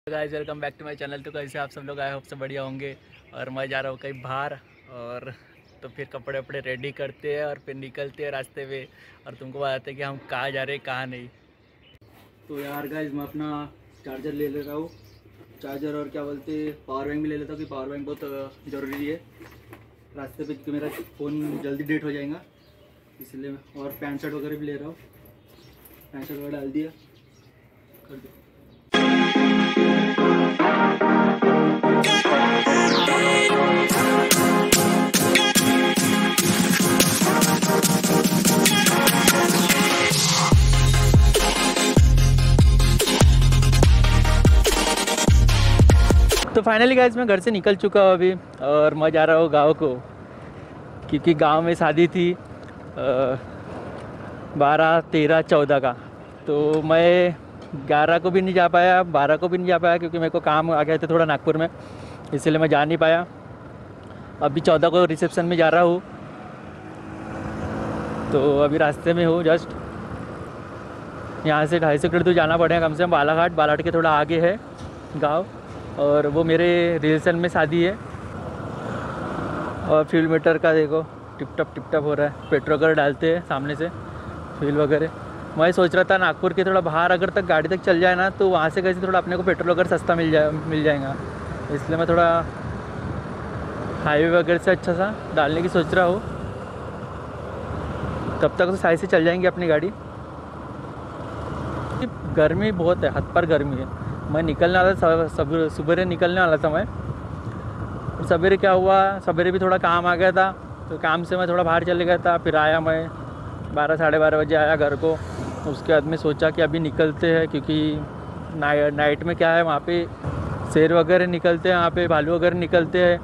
Guys welcome back to my channel. तो कैसे आप सब लोग, आए होप सब बढ़िया होंगे। और मैं जा रहा हूँ कहीं बाहर, और तो फिर कपड़े वपड़े रेडी करते हैं और फिर निकलते हैं रास्ते में, और तुमको बताते हैं कि हम कहाँ जा रहे हैं कहाँ नहीं। तो यार गाइस मैं अपना चार्जर ले ले रहा हूँ, चार्जर और क्या बोलते पावर बैंक भी ले लेता हूँ कि पावर बैंक बहुत ज़रूरी है रास्ते पे, क्योंकि मेरा फ़ोन जल्दी डेट हो जाएगा इसलिए। और पैंट शर्ट वगैरह भी ले रहा हूँ, पैंट शर्ट वगैरह डाल दिया कर दो। तो फाइनली गाइस मैं घर से निकल चुका हूँ अभी, और मैं जा रहा हूँ गाँव को, क्योंकि गांव में शादी थी 12, 13, 14 का। तो मैं 11 को भी नहीं जा पाया, 12 को भी नहीं जा पाया, क्योंकि मेरे को काम आ गए थे थोड़ा नागपुर में, इसलिए मैं जा नहीं पाया। अभी 14 को रिसेप्शन में जा रहा हूँ, तो अभी रास्ते में हूँ जस्ट। यहाँ से 250 किलोमीटर दूर जाना पड़ेगा कम से कम। बालाघाट के थोड़ा आगे है गांव, और वो मेरे रिलेशन में शादी है। और फ्यूल मीटर का देखो टिप टप हो रहा है, पेट्रोल वगैरह डालते हैं सामने से फ्यूल वगैरह। मैं सोच रहा था नागपुर के थोड़ा बाहर अगर तक गाड़ी तक चल जाए ना, तो वहाँ से कैसे थोड़ा अपने को पेट्रोल वगैरह सस्ता मिल जाएगा, इसलिए मैं थोड़ा हाईवे वगैरह से अच्छा सा डालने की सोच रहा हूँ। तब तक तो सही से चल जाएंगी अपनी गाड़ी। गर्मी बहुत है, हद पर गर्मी है। मैं निकलने वाला था, सुबह निकलने वाला था मैं। और सवेरे क्या हुआ, सवेरे भी थोड़ा काम आ गया था, तो काम से मैं थोड़ा बाहर चले गया था। फिर आया मैं 12, साढ़े 12 बजे आया घर को। उसके बाद में सोचा कि अभी निकलते हैं, क्योंकि नाइट में क्या है वहाँ पे शेर वगैरह निकलते हैं, वहाँ पे भालू वगैरह निकलते हैं।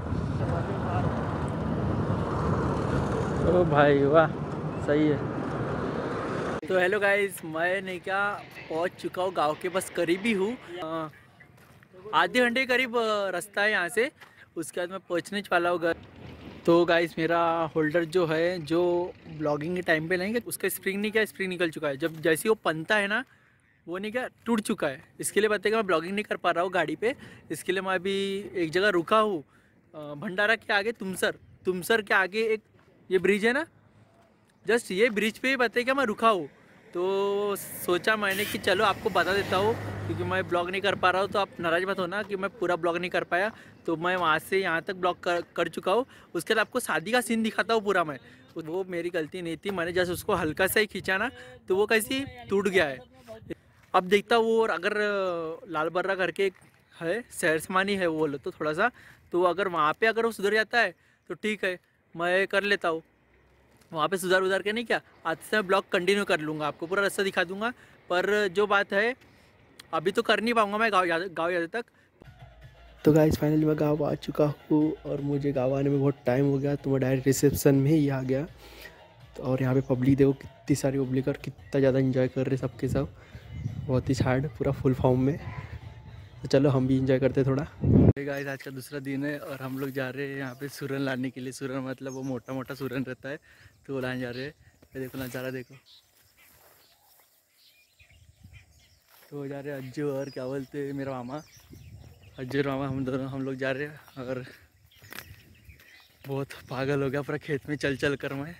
ओ भाई वाह, सही है। तो हेलो गाइस, मैं नहीं क्या पहुँच चुका हूँ गाँव के, बस करीब ही हूँ। आधे घंटे के करीब रास्ता है यहाँ से, उसके बाद मैं पहुँचने वाला हूँ घर। तो गाइस मेरा होल्डर जो है, जो ब्लॉगिंग के टाइम पे लेंगे, उसका स्प्रिंग नहीं क्या, स्प्रिंग निकल चुका है। जब जैसे वो पनता है ना, वो नहीं क्या टूट चुका है। इसके लिए बताइए मैं ब्लॉगिंग नहीं कर पा रहा हूँ गाड़ी पे। इसके लिए मैं अभी एक जगह रुका हूँ, भंडारा के आगे, तुमसर के आगे एक ये ब्रिज है ना, जस्ट ये ब्रिज पे ही बताइए क्या मैं रुका हूँ। तो सोचा मैंने कि चलो आपको बता देता हूँ, क्योंकि मैं ब्लॉग नहीं कर पा रहा हूँ, तो आप नाराज़ मत होना कि मैं पूरा ब्लॉग नहीं कर पाया। तो मैं वहाँ से यहाँ तक ब्लॉग कर चुका हूँ। उसके बाद आपको शादी का सीन दिखाता हूँ पूरा मैं। वो मेरी गलती नहीं थी, मैंने जैसे उसको हल्का सा ही खींचा ना, तो वो कैसी टूट गया है। अब देखता हूँ, और अगर लाल बर्रा करके एक है, सैरसमानी है वो बोलो तो थोड़ा सा, तो अगर वहाँ पर अगर वो सुधर जाता है तो ठीक है, मैं कर लेता हूँ। वहाँ पे सुधार के नहीं क्या, आज से मैं ब्लॉग कंटिन्यू कर लूँगा, आपको पूरा रास्ता दिखा दूँगा। पर जो बात है, अभी तो कर नहीं पाऊँगा मैं गाँव जाने तक। तो गाइस फाइनली मैं गाँव आ चुका हूँ, और मुझे गाँव आने में बहुत टाइम हो गया, तो मैं डायरेक्ट रिसेप्शन में ही आ गया। तो और यहाँ पे पब्लिक देखो कितनी सारी पब्लिक, और कितना ज़्यादा एंजॉय कर रहे सबके सब, बहुत ही हार्ड, पूरा फुल फॉर्म में। तो चलो हम भी इंजॉय करते थोड़ा। गाइस आज का दूसरा दिन है, और हम लोग जा रहे हैं यहाँ पे सुरन लाने के लिए। सुरन मतलब वो मोटा मोटा सुरन रहता है, तो वो लाने जा रहे हैं। ये देखो नज़ारा देखो। तो जा रहे हैं अज्जू और क्या बोलते मेरा मामा, अज्जू और मामा, हम लोग जा रहे हैं। और बहुत पागल हो गया पूरा खेत में चल कर मैं।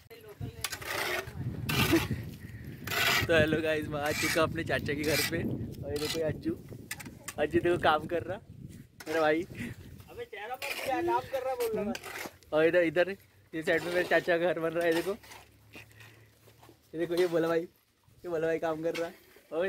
तो हेलो गाइस, मैं आ चुका अपने चाचा के घर पे, और ये देखो अज्जू देखो काम कर रहा मेरा भाई। अबे चेहरा पर क्या काम कर रहा बोल रहा। और इधर ये साइड में मेरे चाचा का घर बन रहा है, देखो ये देखो, ये बोला भाई काम कर रहा है। और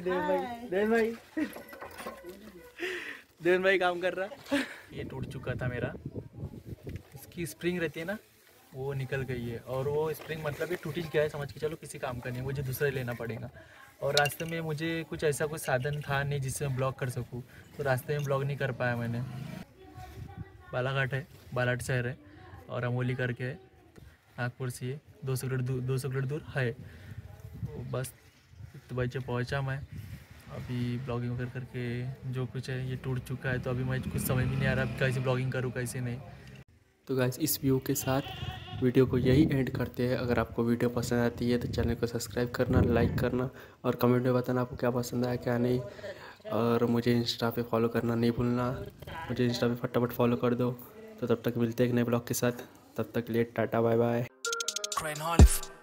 देवन भाई काम कर रहा। ये टूट चुका था मेरा, इसकी स्प्रिंग रहती है ना, वो निकल गई है। और वो स्प्रिंग मतलब ये टूट ही गया है, समझ के चलो, किसी काम का नहीं, मुझे दूसरा लेना पड़ेगा। और रास्ते में मुझे कुछ ऐसा कुछ साधन था नहीं जिससे मैं ब्लॉग कर सकूँ, तो रास्ते में ब्लॉग नहीं कर पाया मैंने। बालाघाट है, बालाघाट शहर है, और अमोली करके है, नागपुर से ये 200 किलोमीटर दूर है। तो बस तो बजे पहुँचा मैं। अभी ब्लॉगिंग करके जो कुछ है ये टूट चुका है, तो अभी मैं कुछ समझ भी नहीं आ रहा कैसे ब्लॉगिंग करूँ कैसे नहीं। तो गाइस इस व्यू के साथ वीडियो को यही एंड करते हैं। अगर आपको वीडियो पसंद आती है तो चैनल को सब्सक्राइब करना, लाइक करना, और कमेंट में बताना आपको क्या पसंद आया क्या नहीं। और मुझे इंस्टा पे फॉलो करना नहीं भूलना। मुझे इंस्टा पे फटाफट फॉलो कर दो। तो तब तक मिलते हैं एक नए ब्लॉग के साथ। तब तक के लिए टाटा बाय बाय।